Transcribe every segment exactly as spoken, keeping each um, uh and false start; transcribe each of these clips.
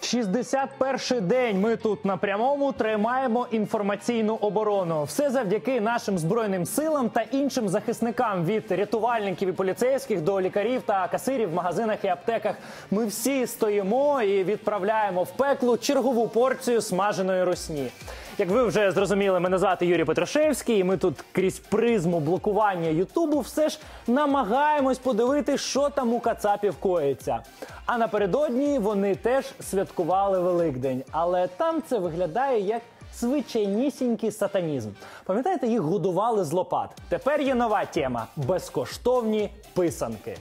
шістдесят перший день ми тут на прямому тримаємо інформаційну оборону. Все завдяки нашим Збройним силам та іншим захисникам, від рятувальників і поліцейських до лікарів та касирів в магазинах і аптеках. Ми всі стоїмо і відправляємо в пекло чергову порцію смаженої русні. Як ви вже зрозуміли, мене звати Юрій Петрашевський, і ми тут крізь призму блокування Ютубу все ж намагаємось подивити, що там у кацапів коїться. А напередодні вони теж святкували Великдень, але там це виглядає як звичайнісінький сатанізм. Пам'ятаєте, їх годували з лопат. Тепер є нова тема – безкоштовні писанки.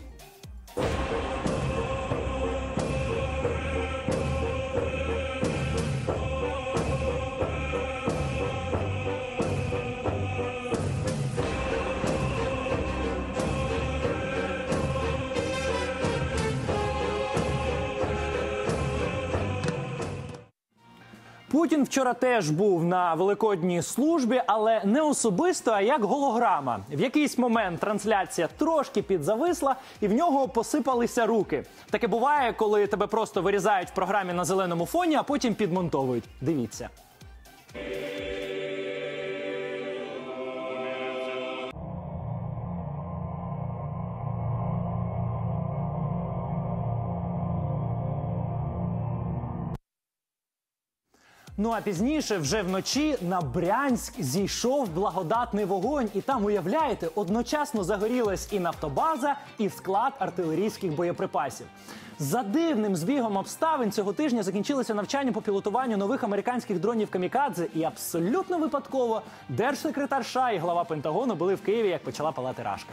Путін вчора теж був на великодній службі, але не особисто, а як голограма. В якийсь момент трансляція трошки підзависла, і в нього посипалися руки. Таке буває, коли тебе просто вирізають в програмі на зеленому фоні, а потім підмонтовують. Дивіться. Ну а пізніше, вже вночі, на Брянськ зійшов благодатний вогонь. І там, уявляєте, одночасно загорілась і нафтобаза, і склад артилерійських боєприпасів. За дивним збігом обставин цього тижня закінчилося навчання по пілотуванню нових американських дронів «Камікадзе». І абсолютно випадково держсекретар США і глава Пентагону були в Києві, як почала палати рашка.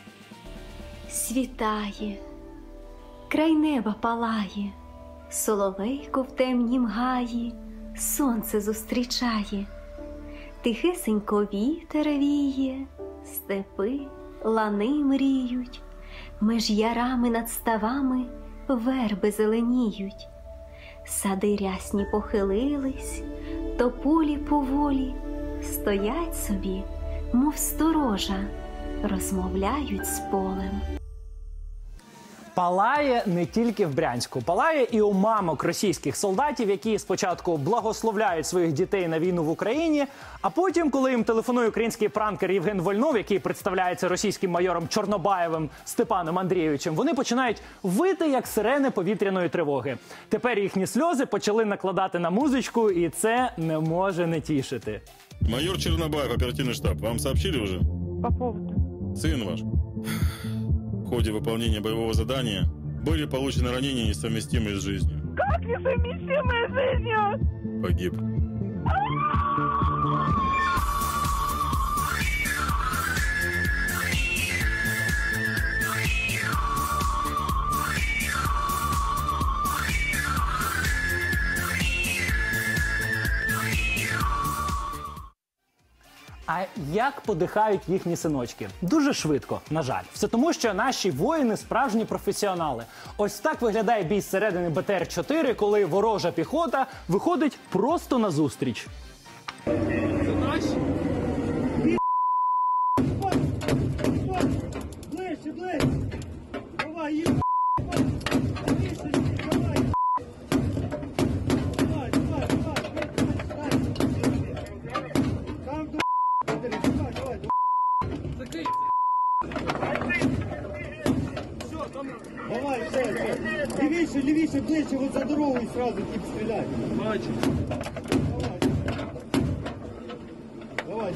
Світає, край неба палає, соловейко в темнім гаї сонце зустрічає, тихесенько вітер віє, степи, лани мріють, меж ярами над ставами верби зеленіють. Сади рясні похилились, тополі поволі стоять собі, мов сторожа, розмовляють з полем. Палає не тільки в Брянську. Палає і у мамок російських солдатів, які спочатку благословляють своїх дітей на війну в Україні, а потім, коли їм телефонує український пранкер Євген Вольнов, який представляється російським майором Чорнобаєвим Степаном Андрійовичем, вони починають вити, як сирени повітряної тривоги. Тепер їхні сльози почали накладати на музичку, і це не може не тішити. Майор Чернобаев, оперативный штаб. Вам сообщили уже? По поводу? Сын ваш. В ходе выполнения боевого задания были получены ранения, несовместимые с жизнью. Как несовместимые с жизнью? Погиб. А як подихають їхні синочки? Дуже швидко, на жаль. Все тому, що наші воїни – справжні професіонали. Ось так виглядає бій зсередини Б Т Р чотири, коли ворожа піхота виходить просто назустріч. Ближче, ближче! Давай, їх! Давай, все, все. Лівіше, лівіше, ближче, от за дорогою сразу тип стріляй. Бачу. Давай. Давай.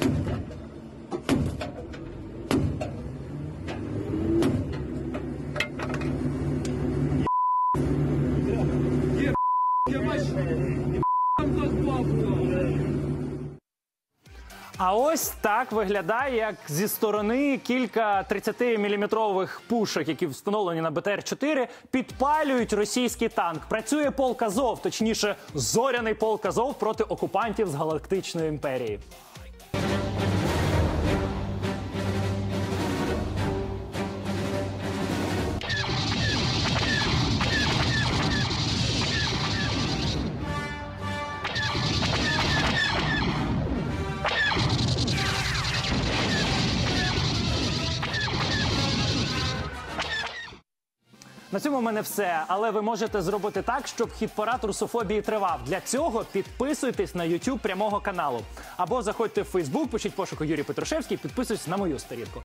Я бачу, там хтось плавав. А ось так виглядає, як зі сторони кілька тридцятиміліметрових пушок, які встановлені на Б Т Р чотири, підпалюють російський танк. Працює полк Азов, точніше, зоряний полк Азов проти окупантів з Галактичної імперії. На цьому в мене все, але ви можете зробити так, щоб хіт-парад русофобії тривав. Для цього підписуйтесь на YouTube прямого каналу. Або заходьте в Facebook, пишіть пошуку Юрій Петрушевський, підписуйтесь на мою сторінку.